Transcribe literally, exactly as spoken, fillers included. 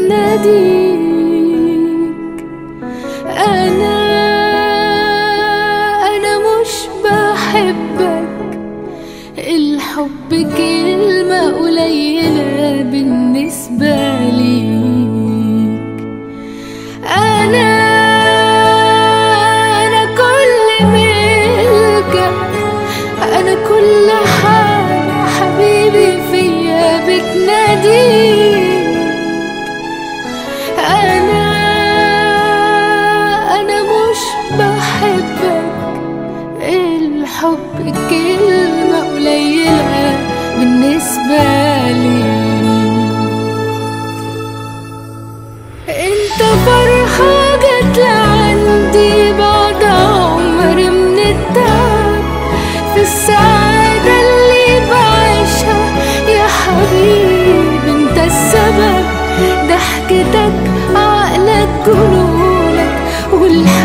بتناديك. أنا أنا مش بحبك، الحب كلمة قليلة بالنسبة ليك. أنا أنا كل ملكك، أنا كل حاجة حبيبي فيا بتناديك. أنا أنا مش بحبك، الحب كلمة قليلة بالنسبة لي. انت فرحة جت لعندي بعد عمر من التعب، في السعادة اللي بعيشها يا حبيبي انت السبب. ضحكتك عقلك جنونك والحب